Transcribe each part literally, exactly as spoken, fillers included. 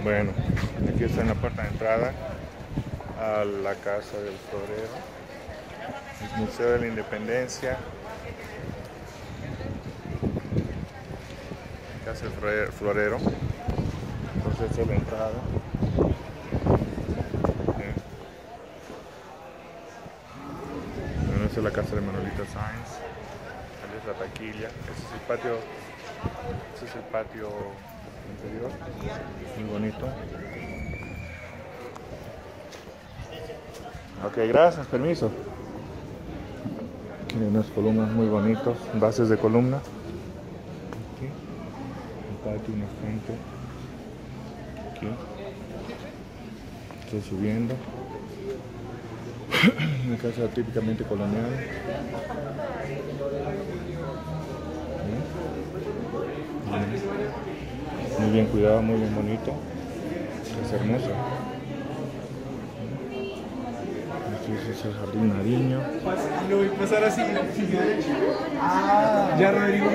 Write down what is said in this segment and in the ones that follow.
Bueno, aquí está en la puerta de entrada a la Casa del Florero, el Museo de la Independencia, Casa del Florero. Entonces esta es la entrada. Bien. Bueno, esta es la casa de Manuelita Sáenz. Ahí es la taquilla. Ese es el patio. Ese es el patio interior. Muy bonito. Ok, gracias, permiso. Aquí hay unas columnas muy bonitas, bases de columna. Aquí, el patio, una fuente. Aquí, estoy subiendo. Una casa típicamente colonial. Muy bien cuidado, muy bien bonito. Es hermoso. Este es el jardín Nariño. Lo voy a pasar así. Ah, ya Rodrigo.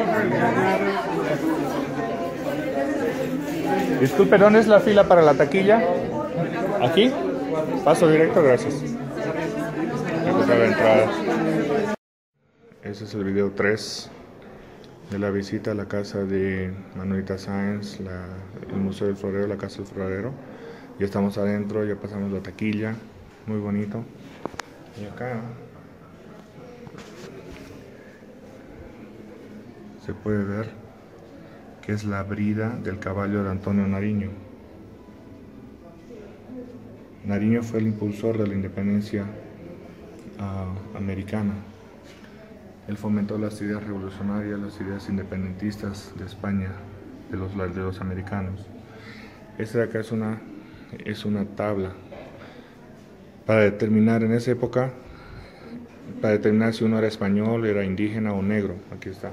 Disculpe, ¿dónde es la fila para la taquilla? ¿Aquí? Paso directo, gracias. Esta es la entrada. Ese es el video tres de la visita a la casa de Manuelita Sáenz, la, el Museo del Florero, la Casa del Florero. Ya estamos adentro, ya pasamos la taquilla, muy bonito. Y acá se puede ver que es la brida del caballo de Antonio Nariño. Nariño fue el impulsor de la independencia uh, americana. Él fomentó las ideas revolucionarias, las ideas independentistas de España, de los, de los americanos. Esta de acá es una, es una tabla para determinar en esa época, para determinar si uno era español, era indígena o negro. Aquí está.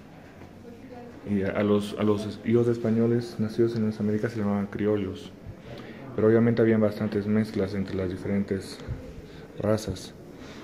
Y a los, a los hijos de españoles nacidos en las Américas se llamaban criollos. Pero obviamente habían bastantes mezclas entre las diferentes razas.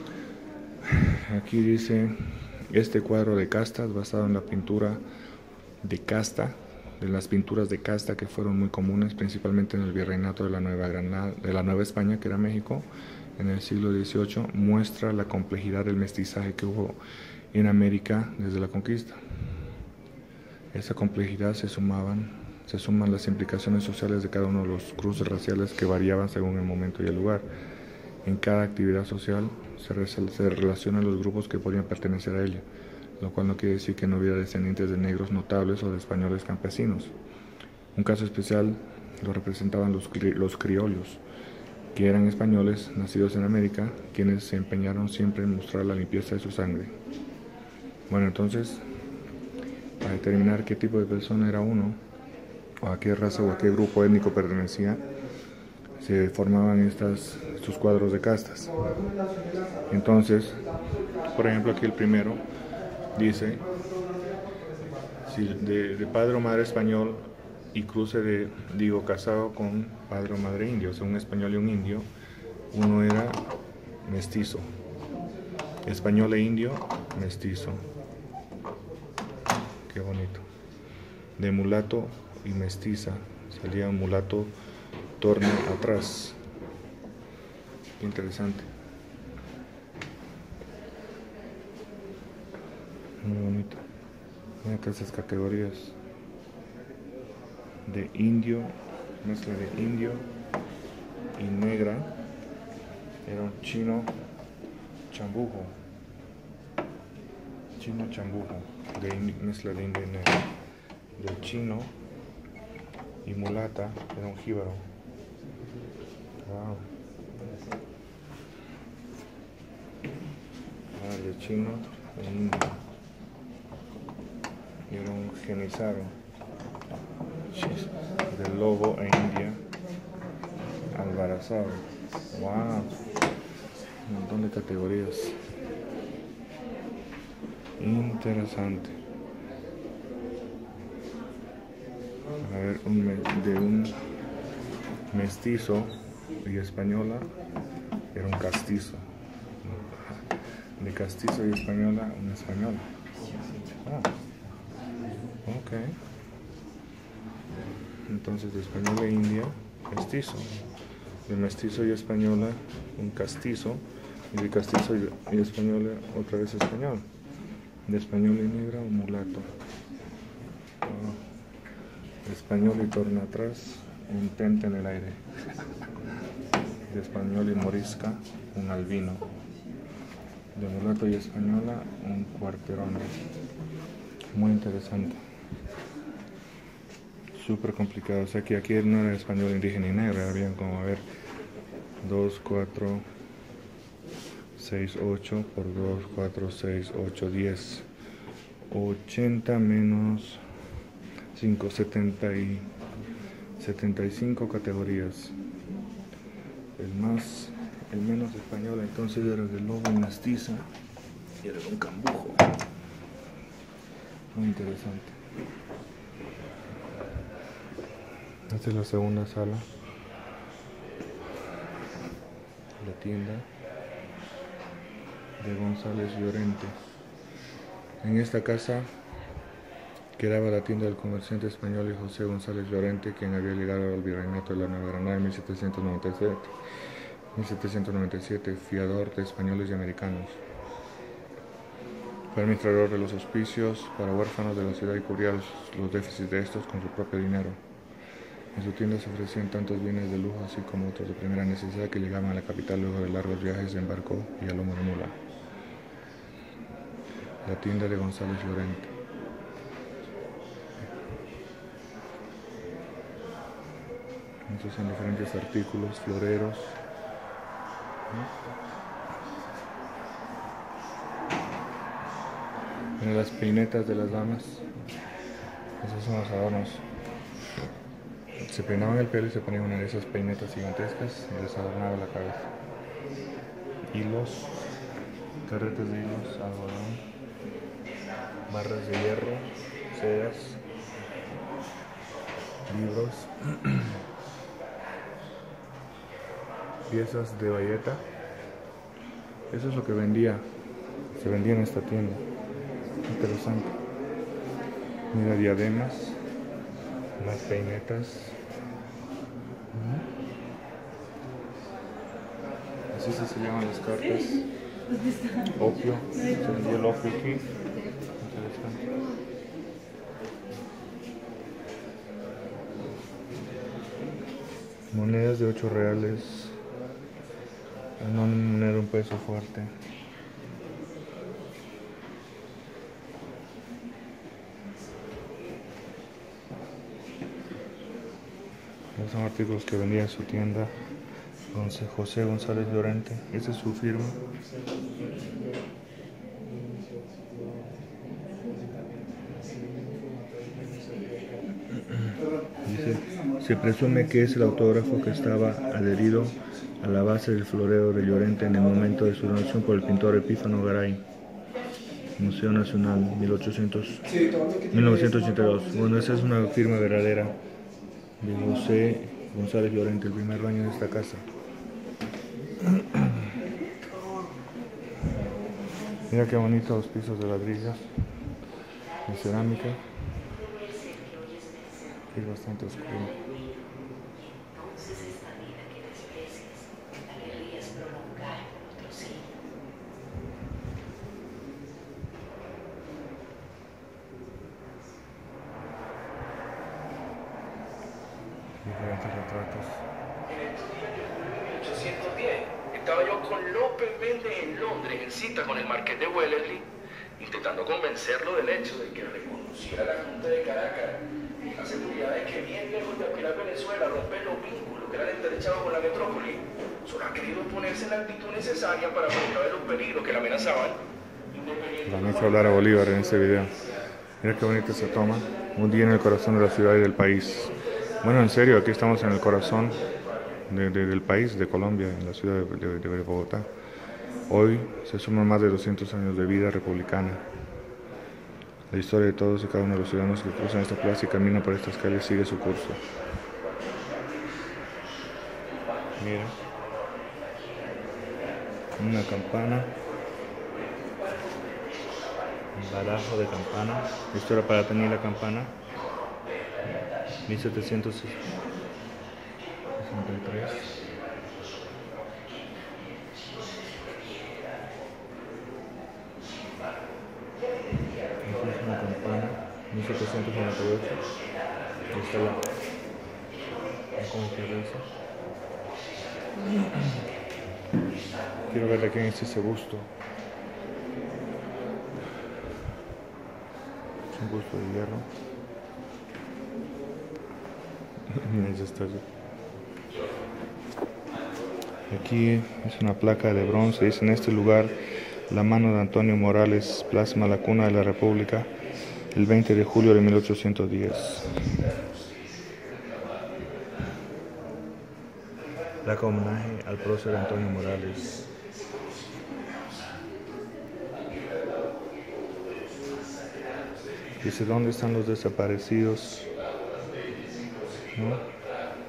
Aquí dice, este cuadro de castas basado en la pintura de casta, de las pinturas de casta que fueron muy comunes, principalmente en el virreinato de la Nueva Granada, de la Nueva España, que era México, en el siglo dieciocho, muestra la complejidad del mestizaje que hubo en América desde la conquista. Esa complejidad se sumaban, se suman las implicaciones sociales de cada uno de los cruces raciales que variaban según el momento y el lugar. En cada actividad social se, se relacionan los grupos que podían pertenecer a ella, lo cual no quiere decir que no hubiera descendientes de negros notables o de españoles campesinos. Un caso especial lo representaban los, cri los criollos, que eran españoles nacidos en América, quienes se empeñaron siempre en mostrar la limpieza de su sangre. Bueno, entonces, para determinar qué tipo de persona era uno, o a qué raza o a qué grupo étnico pertenecía, se formaban estas, estos cuadros de castas. Entonces, por ejemplo, aquí el primero dice, si de, de padre o madre español y cruce de, digo, casado con padre o madre indio, o sea, un español y un indio, uno era mestizo. Español e indio, mestizo. Qué bonito. De mulato y mestiza, salía un mulato torne atrás. Qué interesante. Muy bonito. Mira acá esas categorías. De indio, mezcla de indio y negra. Era un chino chambujo. Chino chambujo. De mezcla de indio y negra. De chino y mulata era un jíbaro. Wow. Ah, de chino e indio. Y era un genizaro. De lobo e india. Albarazado. Wow. Un montón de categorías. Interesante. A ver, un de un mestizo y española era un castizo. De castizo y española, una española. Ah, ok. entonces de española e india, mestizo. De mestizo y española, un castizo. Y de castizo y, y española, otra vez español. De español y negra, un mulato. Oh. De español y torna atrás, un tente en el aire. De español y morisca, un albino. De mulato y española, un cuarterón. Muy interesante. Súper complicado. O sea que aquí no era español, indígena y negra. Habían como, a ver, dos, cuatro, seis, ocho por dos, cuatro, seis, ocho, diez. ochenta menos cinco, setenta y setenta y cinco categorías. El más, el menos español entonces era de lobo y mestiza y era de un cambujo. Muy interesante. Esta es la segunda sala. La tienda de González Llorente. En esta casa quedaba la tienda del comerciante español y José González Llorente, quien había llegado al virreinato de la Nueva Granada en mil setecientos noventa y siete, mil setecientos noventa y siete, fiador de españoles y americanos. Fue administrador de los hospicios para huérfanos de la ciudad y cubría los, los déficits de estos con su propio dinero. En su tienda se ofrecían tantos bienes de lujo así como otros de primera necesidad que llegaban a la capital luego de largos viajes en barco y a lomo de mula. La tienda de González Llorente. Estos son diferentes artículos, floreros. Miren las peinetas de las damas. Esos son los adornos. Se peinaban el pelo y se ponían una de esas peinetas gigantescas y les adornaba la cabeza. Hilos, carretes de hilos, algodón, barras de hierro, sedas, libros, piezas de bayeta. Eso es lo que vendía, se vendía en esta tienda. Interesante. Mira, diademas, más peinetas. Así se llaman las cartas. Opio, se vendía el opio aquí. Interesante. Monedas de ocho reales. No era un peso fuerte. Estos son artículos que vendía en su tienda José González Llorente. Esa es su firma. Dice, se presume que es el autógrafo que estaba adherido a la base del florero de Llorente en el momento de su donación por el pintor Epífano Garay. Museo Nacional, mil ochocientos, mil novecientos ochenta y dos. Bueno, esa es una firma verdadera de José González Llorente, el primer dueño de esta casa. Mira qué bonitos los pisos de ladrillos, de cerámica. Es bastante oscuro. Diferentes retratos. En mil ochocientos diez estaba yo con López Méndez en Londres en cita con el marqués de Wellesley, intentando convencerlo del hecho de que reconociera la Junta de Caracas la seguridad de que bien lejos de aspirar a Venezuela, romper los vínculos que eran estrechados con la metrópoli, solo ha querido ponerse en la actitud necesaria para prevenir los peligros que la amenazaban. Vamos a hablar a Bolívar en este video. Mira qué bonita se toma. Un día en el corazón de la ciudad y del país. Bueno, en serio, aquí estamos en el corazón de, de, del país, de Colombia, en la ciudad de, de, de Bogotá. Hoy se suman más de doscientos años de vida republicana. La historia de todos y cada uno de los ciudadanos que cruzan esta plaza y caminan por estas calles sigue su curso. Mira, una campana, un badajo de campana. Esto era para tener la campana. mil setecientos sesenta y tres. Aquí es una campana, mil setecientos noventa y ocho. Ahí está la, como que reza. Quiero ver de quién es ese busto. Es un busto de hierro. Ya está allí. Aquí es una placa de bronce. Dice: en este lugar la mano de Antonio Morales plasma la cuna de la República el veinte de julio de mil ochocientos diez. Placa homenaje al prócer Antonio Morales. Dice: ¿dónde están los desaparecidos? ¿No?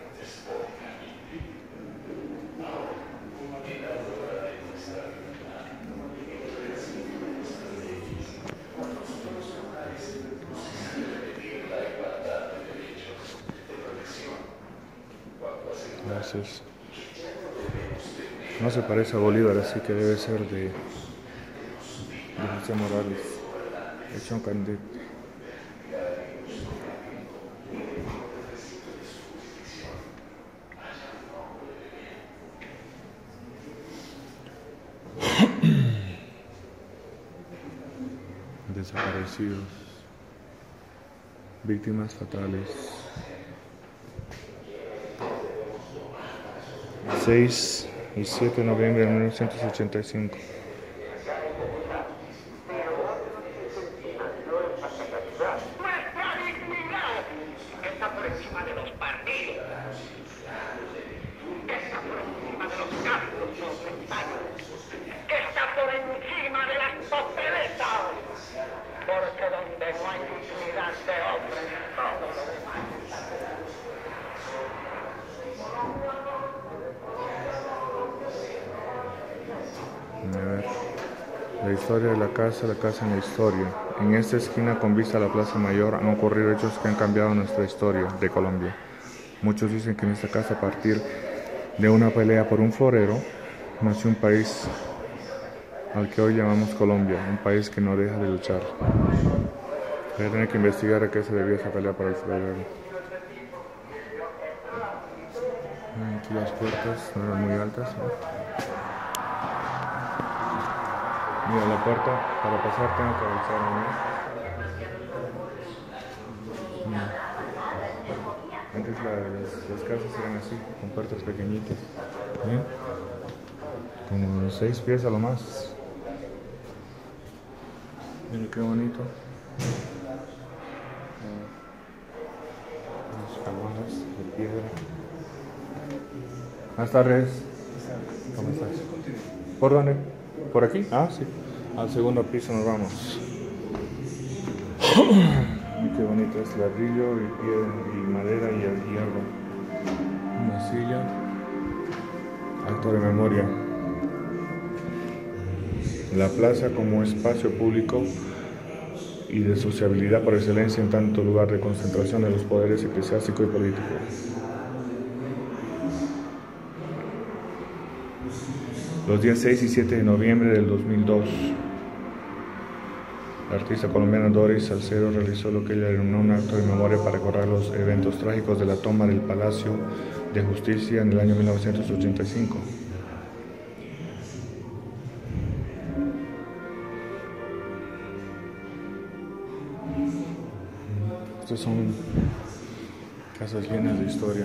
Gracias. No se parece a Bolívar, así que debe ser de, de José Morales, hecho en Candete. Desaparecidos, víctimas fatales. seis y siete de noviembre de mil novecientos ochenta y cinco. Nuestra dignidad está por encima de los partidos, está por encima de los gastos monetarios, está por encima de las papeletas, porque donde no hay dignidad de hombre, todo lo demás está. A ver, la historia de la casa, la casa en la historia. En esta esquina con vista a la Plaza Mayor han ocurrido hechos que han cambiado nuestra historia de Colombia. Muchos dicen que en esta casa, a partir de una pelea por un florero, nació un país al que hoy llamamos Colombia, un país que no deja de luchar. Voy a tener que investigar a qué se debía esa pelea por el florero. Aquí las puertas no eran muy altas, ¿no? Mira, la puerta, para pasar tengo que avanzar a mí. Antes la, las, las casas eran así, con puertas pequeñitas. ¿Eh? Como seis pies a lo más. Mira qué bonito. Las escalones de piedra. Buenas tardes. ¿Cómo estás? ¿Por dónde? ¿Por aquí? Ah, sí. Al segundo piso nos vamos. Qué bonito es ladrillo y piedra y madera y hierro. Una silla. Acto de memoria. La plaza como espacio público y de sociabilidad por excelencia, en tanto lugar de concentración de los poderes eclesiástico y político. Los días seis y siete de noviembre del dos mil dos, la artista colombiana Doris Salcedo realizó lo que ella denominó un acto de memoria para recordar los eventos trágicos de la toma del Palacio de Justicia en el año mil novecientos ochenta y cinco. Estas son casas llenas de historia.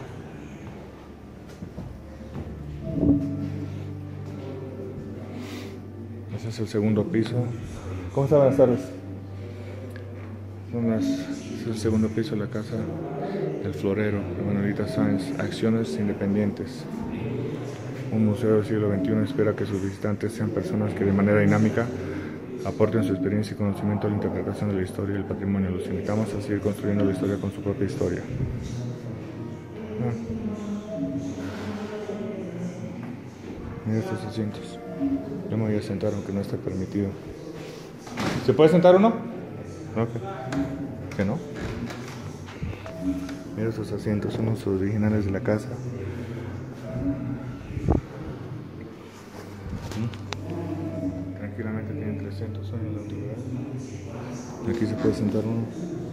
Ese es el segundo piso. ¿Cómo está? Buenas tardes. Son las, es el segundo piso de la casa del florero de Manuelita Sáenz. Acciones independientes. Un museo del siglo veintiuno espera que sus visitantes sean personas que de manera dinámica aporten su experiencia y conocimiento a la interpretación de la historia y el patrimonio. Los invitamos a seguir construyendo la historia con su propia historia. Ah. Mira estos asientos. Yo me voy a sentar aunque no esté permitido. ¿Se puede sentar uno? Ok. ¿Que no? Mira estos asientos, son los originales de la casa. Tranquilamente tienen trescientos años de antigüedad. Aquí se puede sentar uno.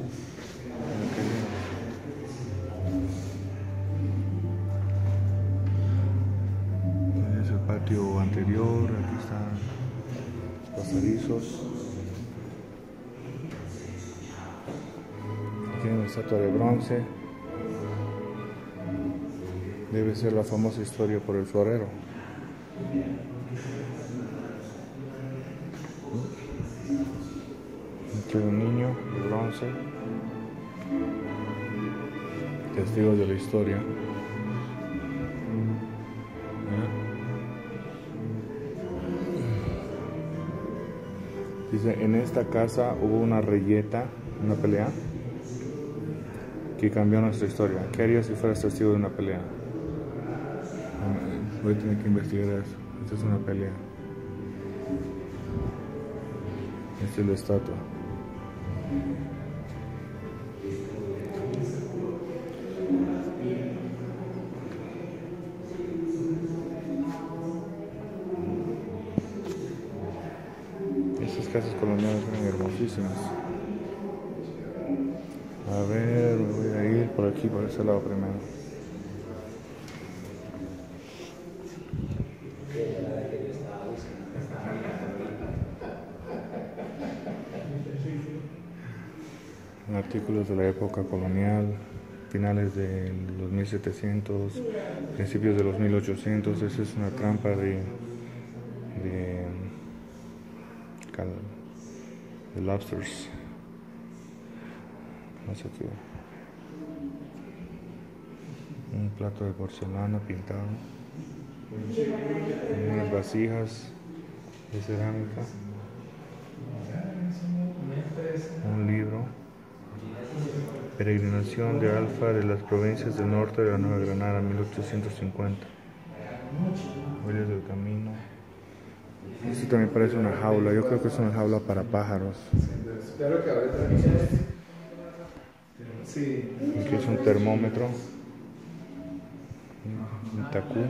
Es el patio anterior, aquí están pasadizos. Tiene una estatua de bronce. Debe ser la famosa historia por el florero. Aquí hay un niño de bronce, testigos de la historia. Dice, en esta casa hubo una reyeta, una pelea, que cambió nuestra historia. ¿Qué harías si fueras testigo de una pelea? Voy a tener que investigar eso. Esta es una pelea. Esta es la estatua. Estas casas coloniales eran hermosísimas. A ver, me voy a ir por aquí, por ese lado primero. Artículos de la época colonial, finales de los mil setecientos, principios de los mil ochocientos. Esa es una trampa de de, de lobsters. No sé qué. Un plato de porcelana pintado. Unas vasijas de cerámica. Un libro. Peregrinación de Alfa de las provincias del norte de la Nueva Granada, mil ochocientos cincuenta. Huellas del camino. Esto también parece una jaula. Yo creo que es una jaula para pájaros. Claro que ahora sí. Aquí es un termómetro. Un tacú.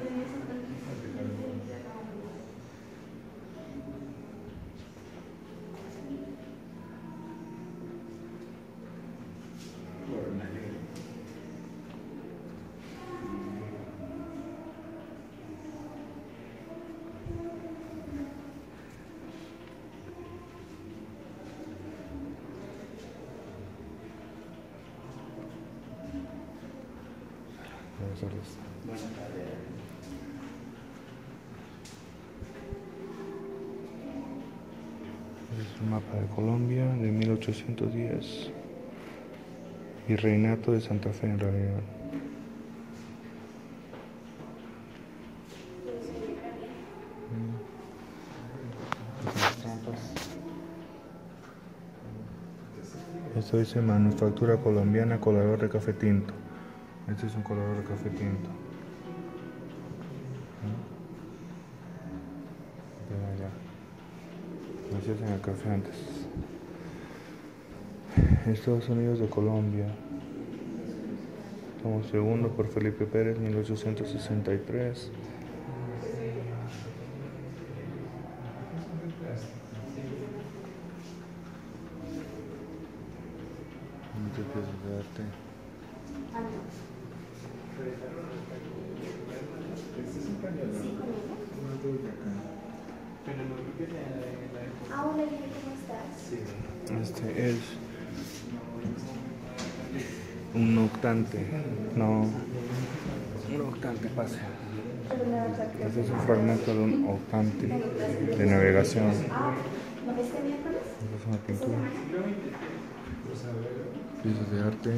Es un mapa de Colombia de mil ochocientos diez. Virreinato de Santa Fe en realidad. Esto dice manufactura colombiana, colador de café tinto. Este es un colador de café tinto. Así hacen el café antes. Estados Unidos de Colombia. Tomo segundo por Felipe Pérez, mil ochocientos sesenta y tres. Muchas piezas de arte. Este es un pañuelo. Una tuya acá. Pero no creo que sea de la época. Ah, hola, ¿cómo estás? Sí. Este es un octante. No, un octante, pase. Este es un fragmento de un octante de navegación. Ah, ¿no ves este miércoles? Esta es una pintura. Piezas de arte.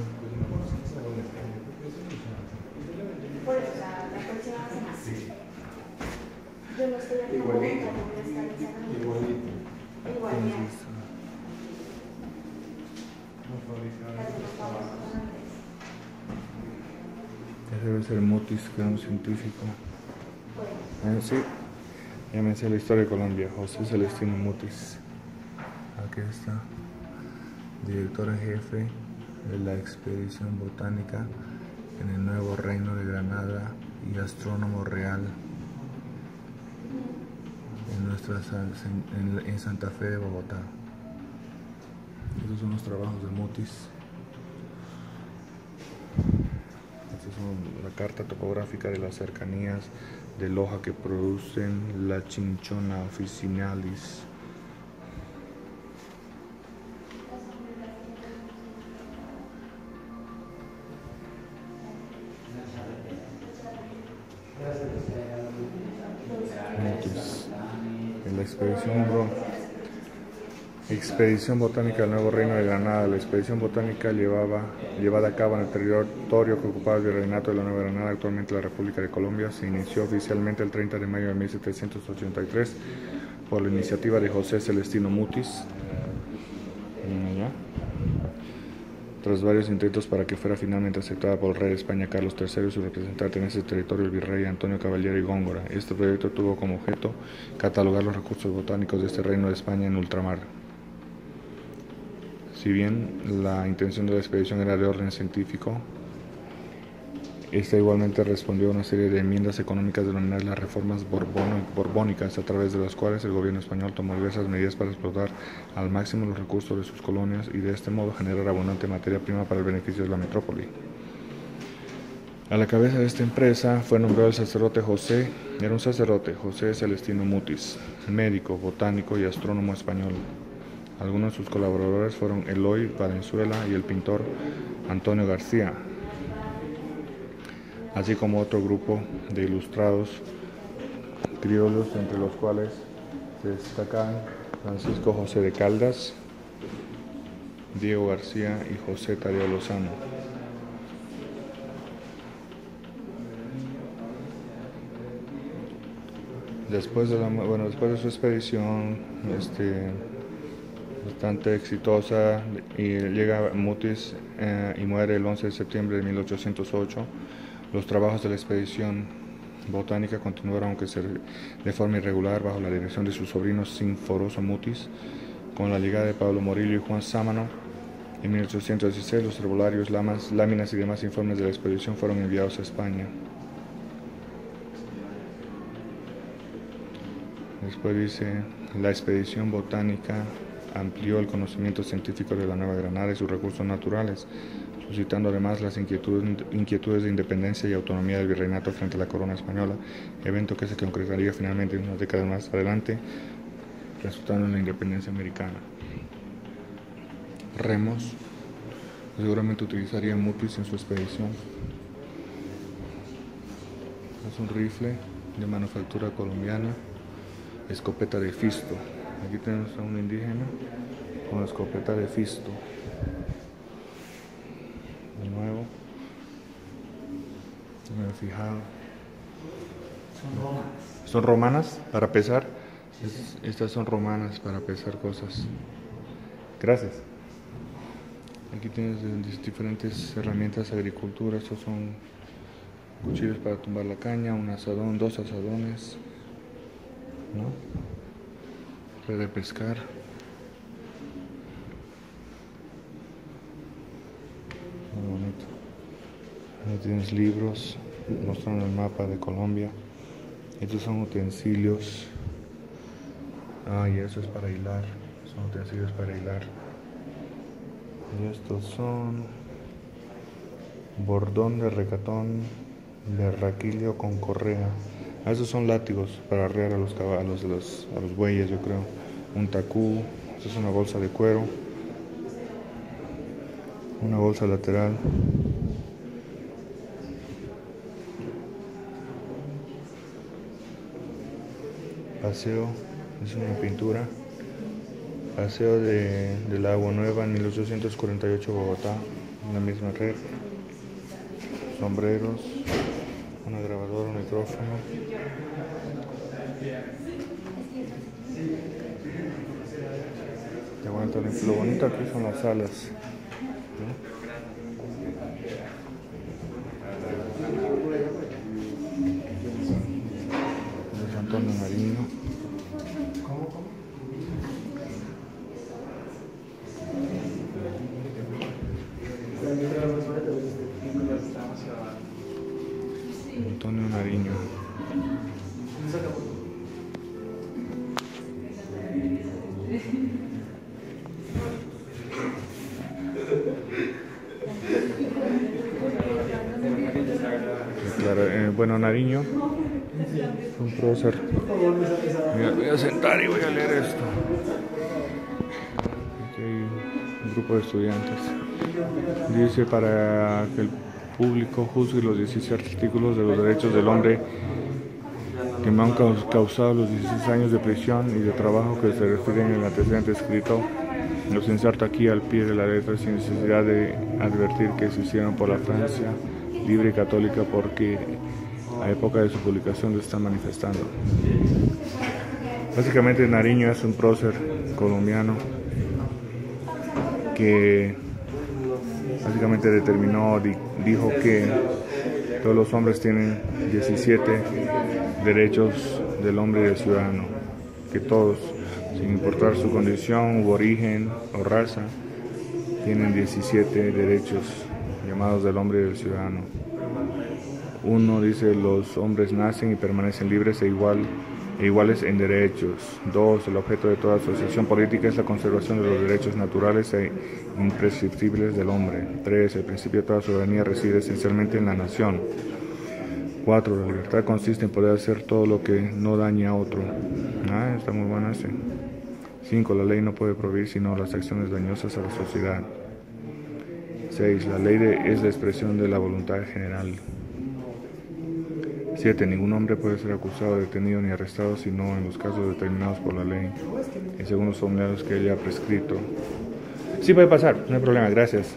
Por eso, la, la próxima semana. Yo no estoy aquí. Igualito. Igualito. Igualito. Igual, ¿Cómo es ya. esto? Ese debe ser Mutis, que era un científico. Eh, sí, ya me sé la historia de Colombia. José Celestino Mutis. Aquí está. Director en jefe de la expedición botánica en el Nuevo Reino de Granada y astrónomo real en, nuestra, en, en Santa Fe de Bogotá. Estos son los trabajos de Mutis. Esta es la carta topográfica de las cercanías de Loja que producen la Cinchona officinalis. Mutis. En la expedición bro. Expedición Botánica del Nuevo Reino de Granada. La expedición botánica llevaba, llevada a cabo en el territorio que ocupaba el Virreinato de la Nueva Granada, actualmente la República de Colombia, se inició oficialmente el treinta de mayo de mil setecientos ochenta y tres por la iniciativa de José Celestino Mutis, tras varios intentos para que fuera finalmente aceptada por el rey de España Carlos tercero y su representante en ese territorio, el virrey Antonio Caballero y Góngora. Este proyecto tuvo como objeto catalogar los recursos botánicos de este reino de España en ultramar. Si bien la intención de la expedición era de orden científico, esta igualmente respondió a una serie de enmiendas económicas denominadas las reformas borbónicas, a través de las cuales el gobierno español tomó diversas medidas para explotar al máximo los recursos de sus colonias y de este modo generar abundante materia prima para el beneficio de la metrópoli. A la cabeza de esta empresa fue nombrado el sacerdote José, era un sacerdote, José Celestino Mutis, médico, botánico y astrónomo español. Algunos de sus colaboradores fueron Eloy Valenzuela y el pintor Antonio García, así como otro grupo de ilustrados criollos, entre los cuales se destacan Francisco José de Caldas, Diego García y José Tadeo Lozano. Después de, la, bueno, después de su expedición este, bastante exitosa, y llega Mutis eh, y muere el once de septiembre de mil ochocientos ocho, los trabajos de la expedición botánica continuaron, aunque sea de forma irregular, bajo la dirección de su sobrino Sinforoso Mutis. Con la llegada de Pablo Morillo y Juan Sámano en mil ochocientos dieciséis, los herbularios, lamas, láminas y demás informes de la expedición fueron enviados a España. Después dice, la expedición botánica amplió el conocimiento científico de la Nueva Granada y sus recursos naturales, suscitando además las inquietudes, inquietudes de independencia y autonomía del virreinato frente a la corona española, evento que se concretaría finalmente unas décadas más adelante, resultando en la independencia americana. Remos seguramente utilizaría Mutis en su expedición. Es un rifle de manufactura colombiana, escopeta de Fisto. Aquí tenemos a un indígena con la escopeta de Fisto. De nuevo, me he fijado. Son romanas. ¿Son romanas para pesar? Es, estas son romanas para pesar cosas. Gracias. Aquí tienes diferentes herramientas de agricultura. Estos son cuchillos para tumbar la caña, un asadón, dos asadones, ¿no? Red de pescar. Muy bonito. Ahí tienes libros mostrando el mapa de Colombia. Estos son utensilios. Ah, y eso es para hilar. Son utensilios para hilar. Y estos son bordón de recatón de raquilio con correa. Ah, esos son látigos para arrear a los caballos, a los, a los bueyes, yo creo. Un tacú. Esto es una bolsa de cuero. Una bolsa lateral. Paseo, es una pintura. Paseo de, de la Agua Nueva en mil ochocientos cuarenta y ocho, Bogotá, en la misma red. Sombreros, una grabadora, un micrófono. Te aguanto, lo bonito aquí son las salas, ¿no? Antonio Nariño. Antonio Nariño. Claro, eh, bueno, Nariño, un prócer. Me voy a sentar y voy a leer esto. Aquí hay un grupo de estudiantes. Dice: para que el público juzgue los diecisiete artículos de los derechos del hombre que me han causado los dieciséis años de prisión y de trabajo que se refieren en el antecedente escrito, los inserto aquí al pie de la letra sin necesidad de advertir que se hicieron por la Francia libre y católica, porque a época de su publicación lo están manifestando. Básicamente Nariño es un prócer colombiano que básicamente determinó, di, dijo que todos los hombres tienen diecisiete derechos del hombre y del ciudadano, que todos, sin importar su condición u origen o raza, tienen diecisiete derechos llamados del hombre y del ciudadano. Uno dice: los hombres nacen y permanecen libres e, igual, e iguales en derechos. Dos, el objeto de toda asociación política es la conservación de los derechos naturales e imprescriptibles del hombre. Tres, el principio de toda soberanía reside esencialmente en la nación. Cuatro, la libertad consiste en poder hacer todo lo que no dañe a otro. Ah, está muy bueno ese. Cinco, la ley no puede prohibir sino las acciones dañosas a la sociedad. Seis, la ley de, es la expresión de la voluntad general. Siete, ningún hombre puede ser acusado, detenido ni arrestado sino en los casos determinados por la ley y según los formularios que ella ha prescrito. Sí puede pasar, no hay problema, gracias.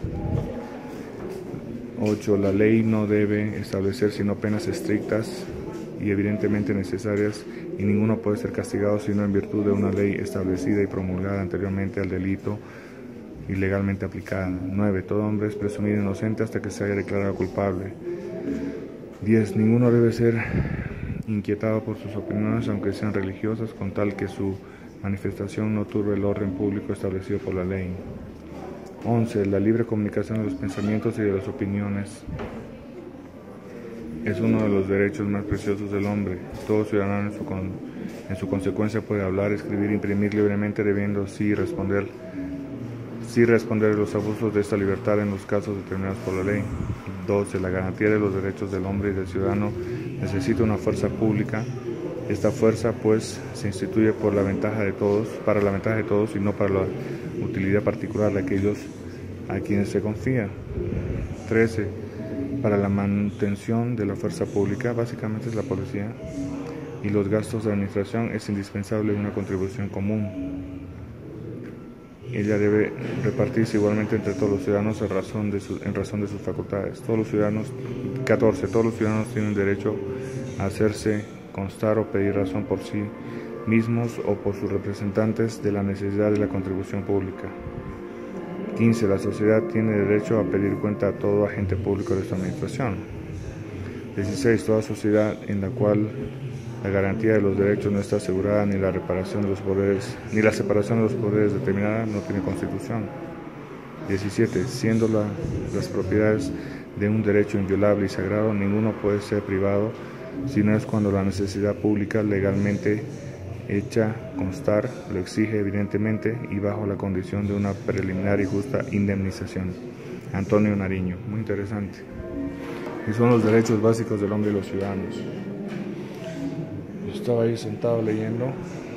Ocho, la ley no debe establecer sino penas estrictas y evidentemente necesarias, y ninguno puede ser castigado sino en virtud de una ley establecida y promulgada anteriormente al delito y legalmente aplicada. Nueve, todo hombre es presumido inocente hasta que se haya declarado culpable. Diez, ninguno debe ser inquietado por sus opiniones, aunque sean religiosas, con tal que su manifestación no turbe el orden público establecido por la ley. Once, la libre comunicación de los pensamientos y de las opiniones es uno de los derechos más preciosos del hombre. Todo ciudadano en su, con, en su consecuencia puede hablar, escribir, imprimir libremente, debiendo sí responder, sí responder a los abusos de esta libertad en los casos determinados por la ley. doce. La garantía de los derechos del hombre y del ciudadano necesita una fuerza pública. Esta fuerza, pues, se instituye por la ventaja de todos, para la ventaja de todos y no para la utilidad particular de aquellos a quienes se confía. trece. Para la manutención de la fuerza pública, básicamente es la policía, y los gastos de administración, es indispensable una contribución común. Ella debe repartirse igualmente entre todos los ciudadanos en razón de, su, en razón de sus facultades. Todos los ciudadanos, catorce. Todos los ciudadanos tienen derecho a hacerse constar o pedir razón por sí mismos o por sus representantes de la necesidad de la contribución pública. quince. La sociedad tiene derecho a pedir cuenta a todo agente público de su administración. dieciséis. Toda sociedad en la cual la garantía de los derechos no está asegurada ni la reparación de los poderes, ni la separación de los poderes determinada, no tiene constitución. diecisiete. Siendo la, las propiedades de un derecho inviolable y sagrado, ninguno puede ser privado, sino es cuando la necesidad pública legalmente hecha constar lo exige evidentemente y bajo la condición de una preliminar y justa indemnización. Antonio Nariño, muy interesante. Y son los derechos básicos del hombre y los ciudadanos. Yo estaba ahí sentado leyendo.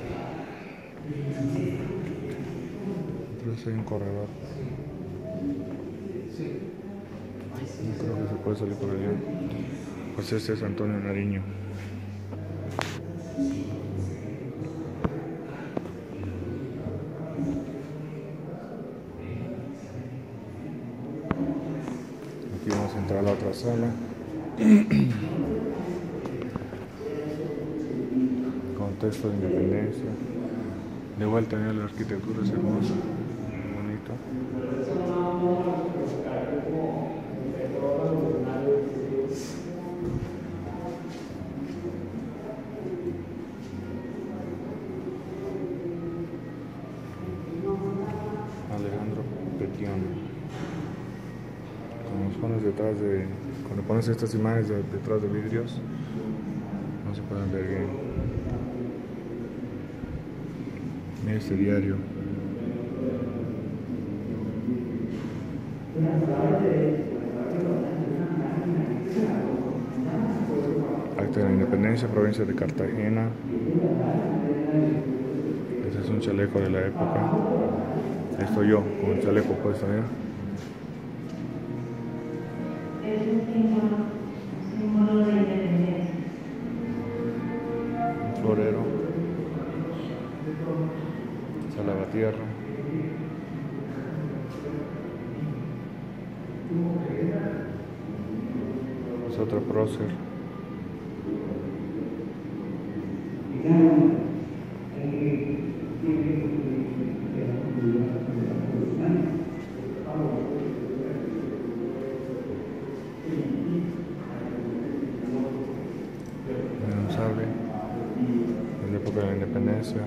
Entonces hay un corredor. No creo que se puede salir por allá. Pues este es Antonio Nariño. Aquí vamos a entrar a la otra sala. Contexto de independencia. De vuelta, mira, la arquitectura es hermosa, muy bonito. Alejandro Petión. Cuando pones detrás de, cuando pones estas imágenes de, detrás de vidrios, no se pueden ver bien. Mira este diario. Acta de la Independencia, provincia de Cartagena. Este es un chaleco de la época. Estoy yo con el chaleco puesto allá. Un florero. Salvatierra. Es otro prócer. Un sable de la época de la Independencia.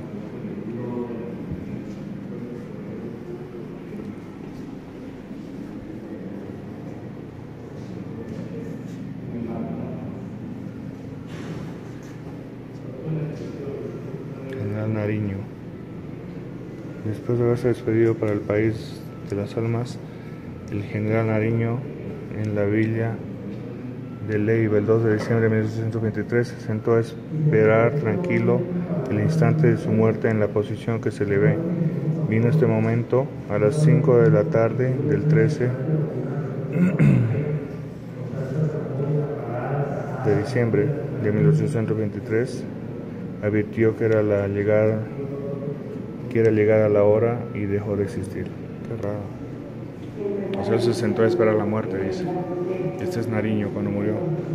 General Nariño. Después de haberse despedido para el país de las almas, el general Nariño en la villa de Leiva el dos de diciembre de mil ochocientos veintitrés se sentó a esperar tranquilo el instante de su muerte en la posición que se le ve. Vino este momento a las cinco de la tarde del trece de diciembre de mil ochocientos veintitrés. Advirtió que era la llegada que era llegada la hora y dejó de existir. Qué raro. O sea, él se sentó a esperar la muerte, dice. Este es Nariño cuando murió.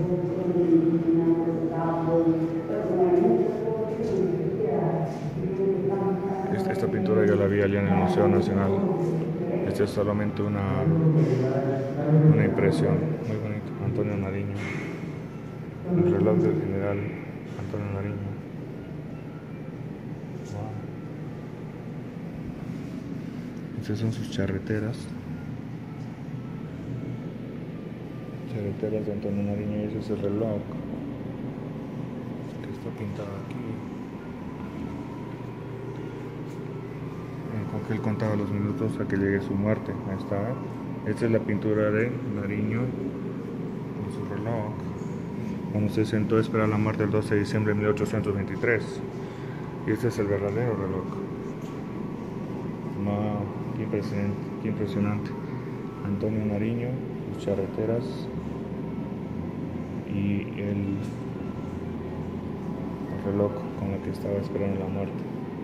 Esta, esta pintura yo la vi allá en el Museo Nacional. Esta es solamente una, una impresión. Muy bonito. Antonio Nariño. El reloj del general Antonio Nariño. Wow. Estas son sus charreteras. Charreteras de Antonio Nariño, y ese es el reloj que está pintado aquí. Con que él contaba los minutos a que llegue su muerte. Ahí está. Esta es la pintura de Nariño con su reloj, cuando se sentó a esperar la muerte el doce de diciembre de mil ochocientos veintitrés. Y este es el verdadero reloj. Wow, qué impresionante, qué impresionante. Antonio Nariño, sus charreteras y el, el reloj con el que estaba esperando la muerte.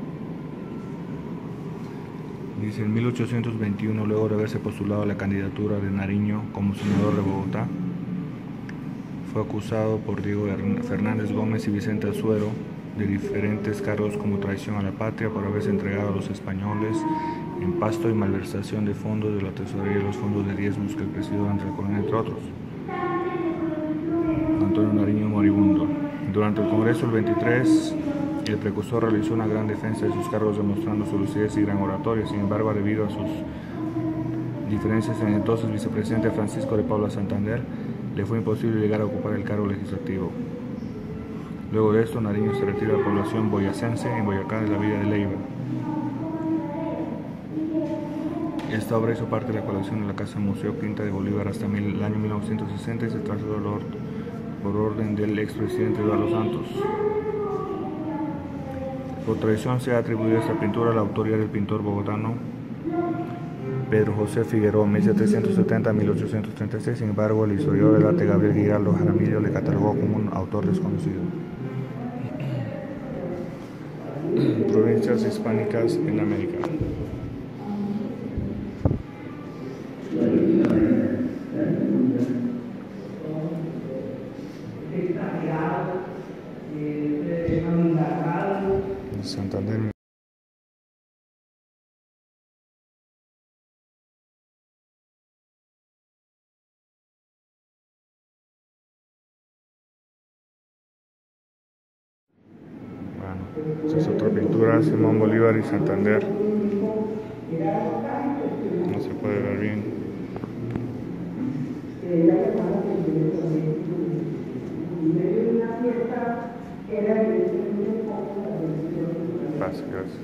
Dice, en mil ochocientos veintiuno, luego de haberse postulado a la candidatura de Nariño como senador de Bogotá, fue acusado por Diego Fernández Gómez y Vicente Azuero de diferentes cargos como traición a la patria por haberse entregado a los españoles en pasto y malversación de fondos de la tesorería y los fondos de diezmos que el presidió Andrés Colón, entre otros. Antonio Nariño moribundo. Durante el Congreso el veintitrés, el precursor realizó una gran defensa de sus cargos demostrando su lucidez y gran oratoria. Sin embargo, debido a sus diferencias en el entonces vicepresidente Francisco de Paula Santander, le fue imposible llegar a ocupar el cargo legislativo. Luego de esto, Nariño se retira a la población boyacense en Boyacá de la villa de Leiva. Esta obra hizo parte de la colección de la Casa Museo Quinta de Bolívar hasta el año mil novecientos sesenta y se trasladó por orden del expresidente Eduardo Santos. Por tradición se ha atribuido esta pintura a la autoría del pintor bogotano Pedro José Figueroa, mil setecientos setenta a mil ochocientos treinta y seis. Sin embargo, el historiador del arte Gabriel Giraldo Jaramillo le catalogó como un autor desconocido. Provincias hispánicas en América. Santander. Bueno, esta es otra pintura, Simón Bolívar y Santander. No se puede ver bien. Gracias, gracias.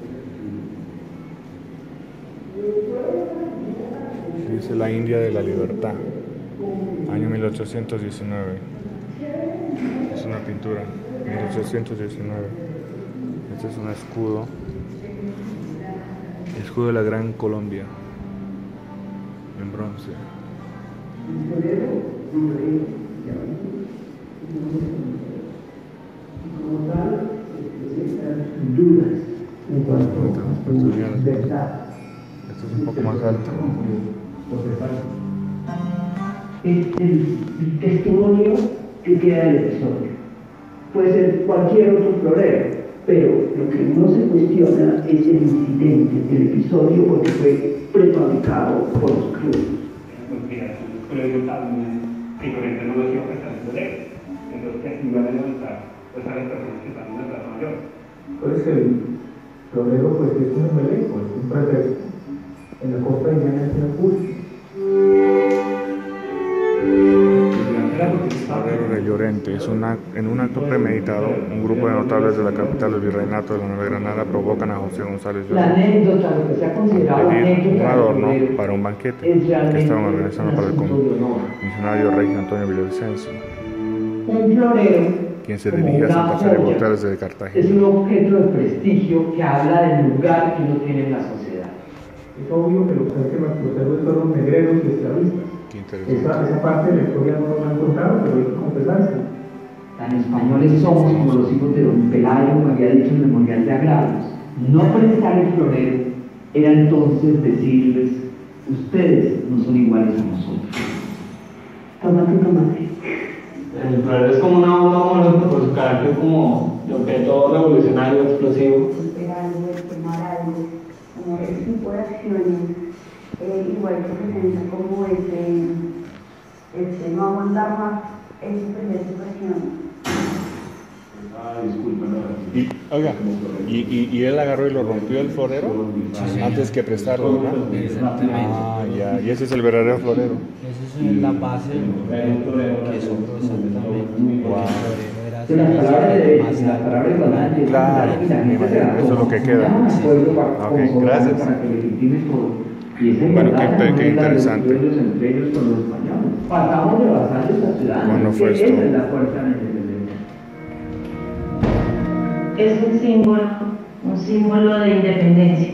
Dice la India de la Libertad, año mil ochocientos diecinueve. Es una pintura, mil ochocientos diecinueve. Este es un escudo, escudo de la Gran Colombia, en bronce. Dudas en cuanto a Esto es un poco más alto. Es el, el testimonio que queda del episodio. Puede ser cualquier otro florero, pero lo que no se cuestiona es el incidente, el episodio, porque fue prefabricado por los criollos. Entonces, Pues el florero pues es un embeleco, es un pretexto. En la costa indiana es una curso. Florero de Llorente. Es una, en un acto premeditado, un grupo de notables de la capital del Virreinato de la Nueva Granada provocan a José González La Llorente anécdota, lo que se ha a considerado pedir un anécdota adorno del florero, para un banquete es que realmente estaban organizando un para el asunto de honor. comisionario regio Antonio Villavicencio, Un florero, quien se como dirige a una Santa Fe de joya, Boteras de es Cartagena. un objeto de prestigio que habla del lugar que uno tiene en la sociedad. Es obvio que los que nuestros héroes fueron negreros y esclavistas. Qué Esa, interesante. esa parte de la historia no nos la han contado, pero hay que confesarse. Tan españoles somos como los hijos de don Pelayo, como había dicho en el Memorial de Agravios. No prestar el florero era entonces decirles, ustedes no son iguales a nosotros. Tómate, tómate. el florero es como una bomba molotov por su carácter como de objeto revolucionario, explosivo. Superar algo, quemar algo, como ese tipo de acciones, eh, igual representa como ese, ese no aguantar más esa situación. Ah, disculpa, no. Y, oiga, ¿y, y, y él agarró y lo rompió el florero antes que prestarlo, ¿verdad? Exactamente. Ah, ya, y ese es el verdadero florero. Esa es la base del florero que sobró exactamente. Wow. De las palabras de derecho y las palabras de balance, Claro, y la gente se da eso es lo que queda. llama al pueblo para- Ok, como soberano gracias. para que legitime todo. Y esa Bueno, igualdad qué- qué no es la de los interesante. criollos entre ellos con los españoles. Pasamos de vasallos a ciudadanos. ¿Cuándo fue Esa esto? es la fuerza de la independencia. Es un símbolo, un símbolo de independencia.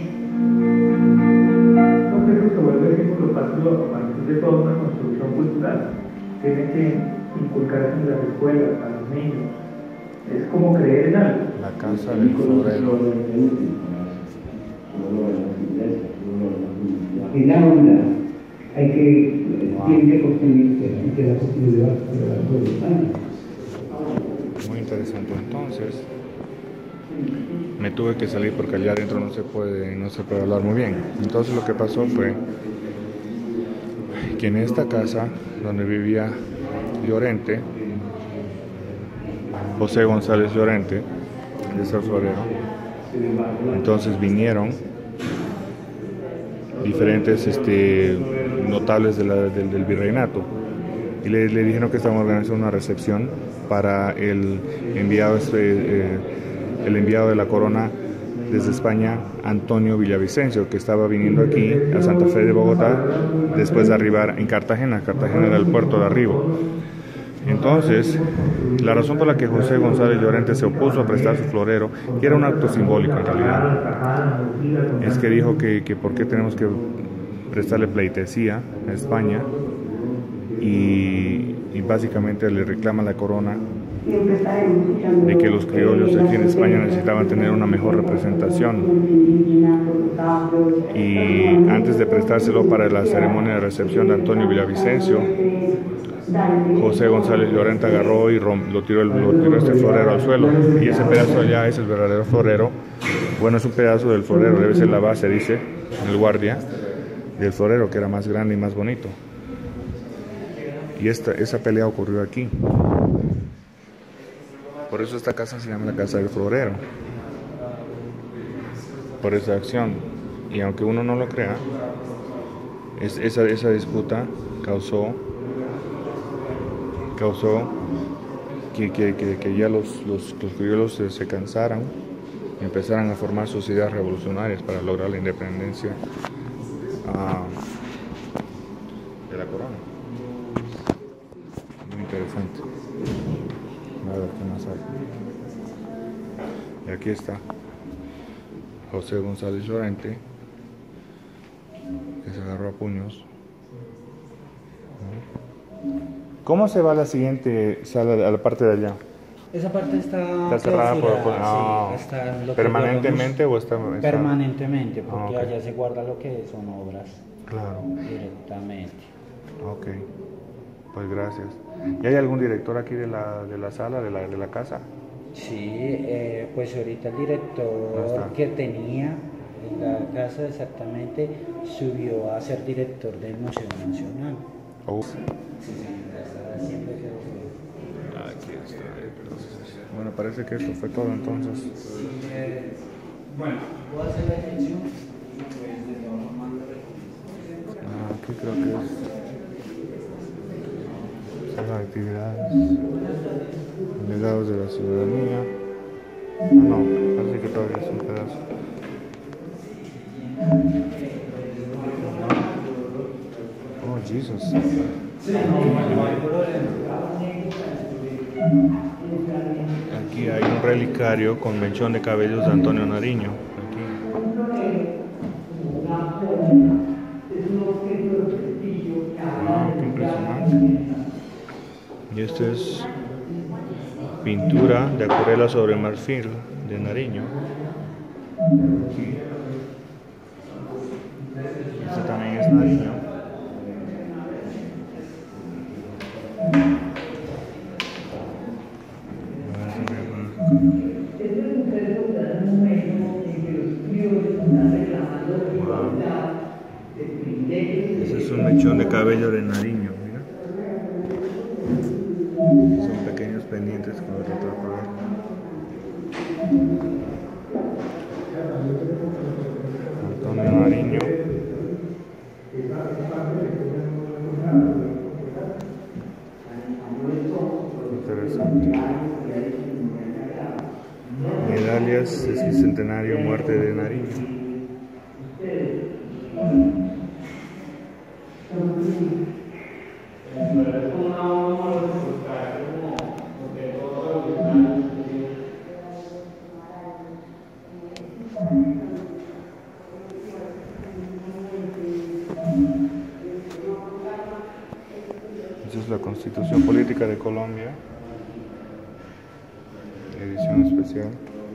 No creo que se vuelve símbolo patrio a partir de toda una construcción cultural. Tiene que inculcarse en las escuelas, a los niños. Es como creer en algo. La casa del florero. En la aula hay que, tiene que construirse, hay que dar posibilidad de la pueblo. Muy interesante. Entonces, me tuve que salir porque allá adentro no se puede, no se puede hablar muy bien. Entonces lo que pasó fue que en esta casa donde vivía Llorente, José González Llorente, de ser florero, entonces vinieron diferentes este, notables de la- del, del virreinato y le, le dijeron que estaban organizando una recepción para el enviado, este, eh, el enviado de la corona desde España, Antonio Villavicencio, que estaba viniendo aquí a Santa Fe de Bogotá después de arribar en Cartagena. Cartagena era el puerto de arribo. Entonces, la razón por la que José González Llorente se opuso a prestar su florero, que era un acto simbólico en realidad, es que dijo que, que por qué tenemos que prestarle pleitesía a España y, y básicamente le reclama a la corona Siempre estaremos escuchando de que los criollos aquí en España necesitaban tener una mejor representación. Y antes de prestárselo para la ceremonia de recepción de Antonio Villavicencio, José González Llorente agarró y romp, lo, tiró el, lo tiró este florero al suelo. Y ese pedazo allá es el verdadero florero. Bueno, es un pedazo del florero, debe ser la base, dice el guardia, del florero, que era más grande y más bonito. Y esta, esa pelea ocurrió aquí. Por eso esta casa se llama la Casa del Florero. Por esa acción. Y aunque uno no lo crea, es, esa, esa disputa causó causó que, que, que, que ya los, los, los criollos se, se cansaran empezaran a formar sus ideas revolucionarias para lograr la independencia uh, de la corona. Muy interesante. A ver qué más hay. Y aquí está José González Llorente, que se agarró a puños. ¿Cómo se va a la siguiente sala, a la parte de allá? Esa parte está, está cerrada por, por no, sí, está lo permanentemente o está, está permanentemente, porque ah, okay. allá se guarda lo que son obras. Claro. Directamente. Ok, pues gracias. ¿Y hay algún director aquí de la, de la sala, de la, de la casa? Sí, eh, pues ahorita el director que tenía en la casa exactamente subió a ser director del Museo Nacional. Oh. Sí, sí, siempre quedó. Aquí está. Bueno, parece que esto fue todo entonces. Sí, eh, bueno, puedo hacer la dirección y pues de todas formas lo ah, aquí creo que es las actividades, legados de la ciudadanía. Ah, no, parece que todavía es un pedazo. Oh, Jesus. Aquí hay un relicario con mechón de cabellos de Antonio Nariño. Aquí. Ah, qué impresionante. Y esto es pintura de acuarela sobre marfil de Nariño. Este también es Nariño. Ese es un mechón de cabello de Nariño, mira. Son pequeños pendientes con el retrato de él. Antonio Nariño. Interesante. Medallas de centenario muerte de Nariño. Esta es la Constitución Política de Colombia, edición especial.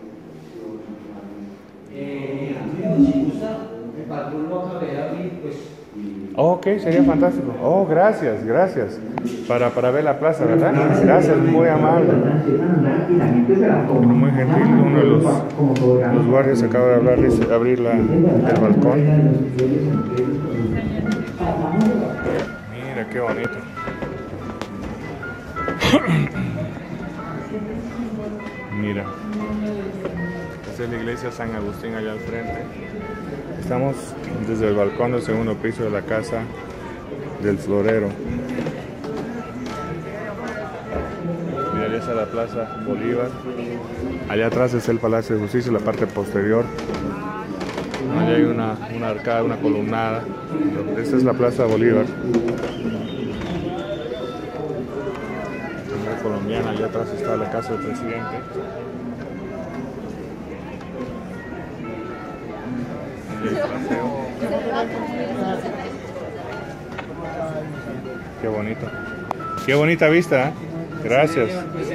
Eh, si gusta, el patrón lo acabé de abrir, pues. Oh, ok, sería fantástico. Oh, gracias, gracias. Para, para ver la plaza, ¿verdad? Gracias, muy amable. Muy gentil. Uno de los, los guardias acaba de hablar de abrir la, el balcón. Mira, qué bonito. Mira. Esta es la iglesia San Agustín allá al frente. Estamos desde el balcón del segundo piso de la casa del florero. Mira, allá está la Plaza Bolívar. Allá atrás es el Palacio de Justicia, la parte posterior. Allá hay una, una arcada, una columnada. Esta es la Plaza Bolívar. La colombiana, allá atrás está la casa del presidente. Qué bonito. Qué bonita vista, ¿eh? Gracias.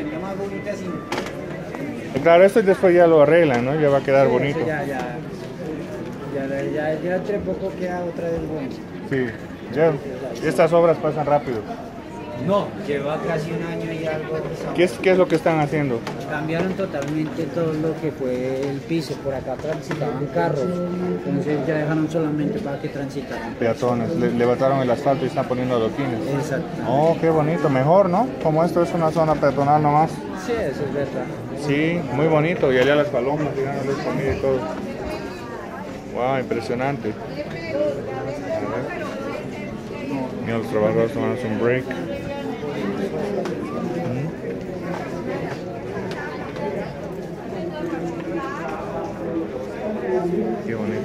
Claro, esto después ya lo arreglan, ¿no? Ya va a quedar bonito. Ya, ya. Ya, ya, ya entre poco queda otra vez bueno. Sí, ya. Estas obras pasan rápido. No, lleva casi un año y algo. ¿Qué es, qué es lo que están haciendo? Cambiaron totalmente todo lo que fue el piso. Por acá transitaban carros. Entonces ya dejaron solamente para que transitaran. Peatones. Le, levantaron el asfalto y están poniendo adoquines. Exacto. Oh, qué bonito. Mejor, ¿no? Como esto es una zona peatonal nomás. Sí, eso es verdad. Sí, muy bonito. Y allá las palomas tirándoles comida y todo. Wow, impresionante. Mira, los trabajadores tomándose un break. Qué bonito.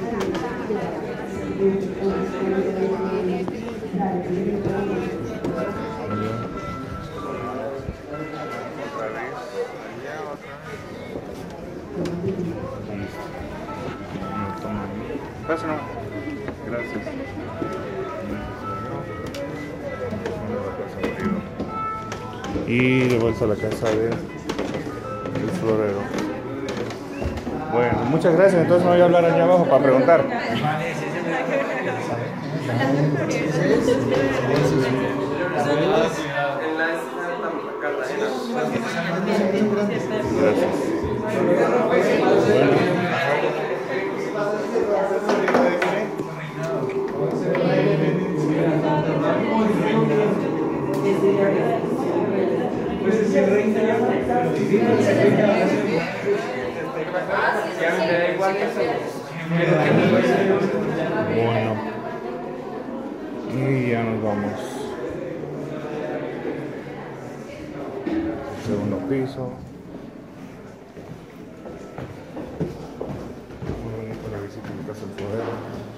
Pásalo. Gracias. Y de vuelta a la casa del florero. Bueno, muchas gracias. Entonces me voy a hablar allá abajo para preguntar. Gracias. Bueno, y ya nos vamos. Segundo piso. Muy bonito la visita de Casa del Florero.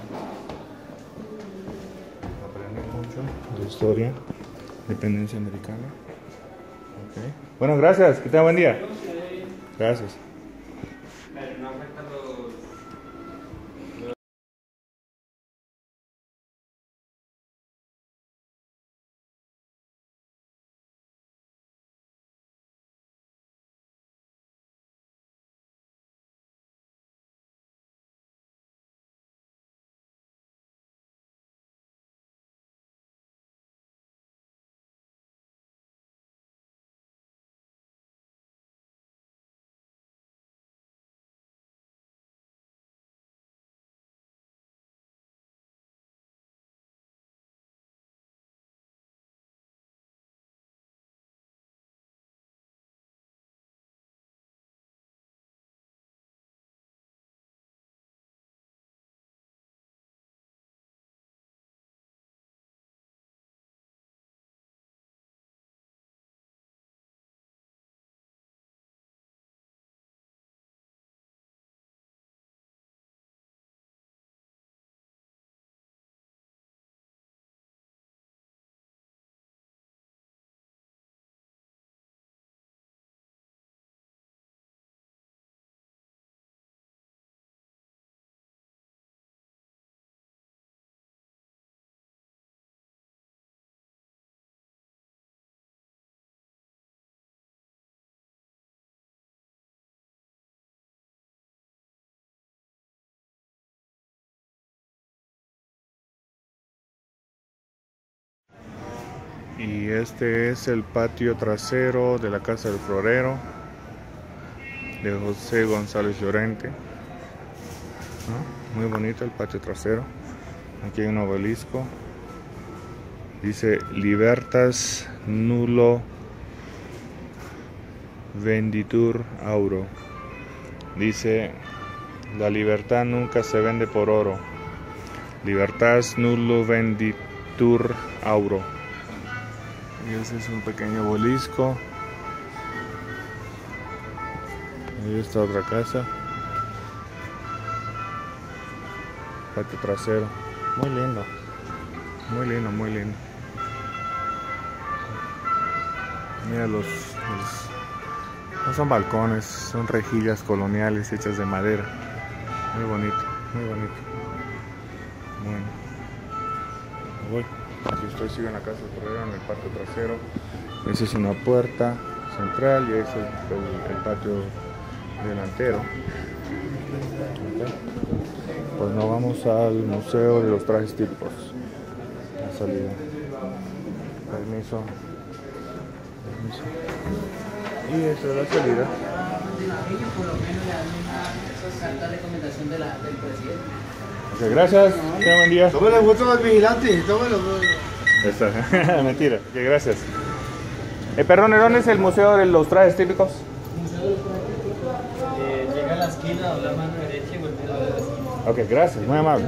Aprendí mucho de historia, dependencia americana. Okay. Bueno, gracias, que tenga buen día. Gracias. Y este es el patio trasero de la Casa del Florero de José González Llorente, ¿no? Muy bonito el patio trasero. Aquí hay un obelisco. Dice Libertas nullo venditur auro. Dice la libertad nunca se vende por oro. Libertas nullo venditur auro. Y ese es un pequeño obelisco. Ahí está otra casa. Patio trasero. Muy lindo. Muy lindo, muy lindo. Mira los, los... No son balcones, son rejillas coloniales hechas de madera. Muy bonito, muy bonito. Bueno. Me voy. Aquí estoy, sigo en la Casa del Florero, en el patio trasero. Esa es una puerta central y ese es el, el patio delantero. Okay. Pues nos vamos al Museo de los Trajes Típicos. La salida. Permiso. Permiso. Y esa es la salida. Ok, gracias. Tenga buen día. Tómale foto al vigilante, tómalo. Esta, mentira. Ok, gracias. Eh, perdón, ¿dónde es el Museo de los Trajes Típicos? Museo de los Trajes Típicos. Eh, llega a la esquina, dobla mano derecha y vuelve a la esquina. Ok, gracias. Muy amable.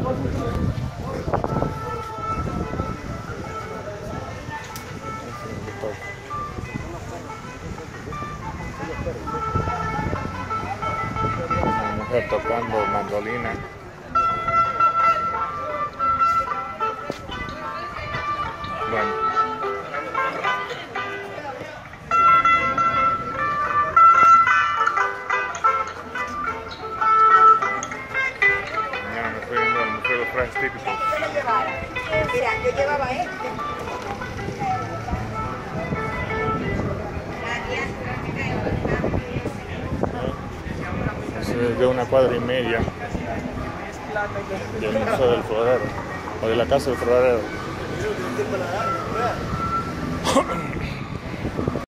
Una mujer tocando mandolina. de una cuadra y media del Museo del Florero, o de la Casa del Florero.